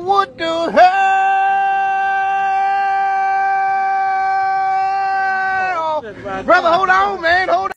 what the hell? Brother, hold on, man. Hold on.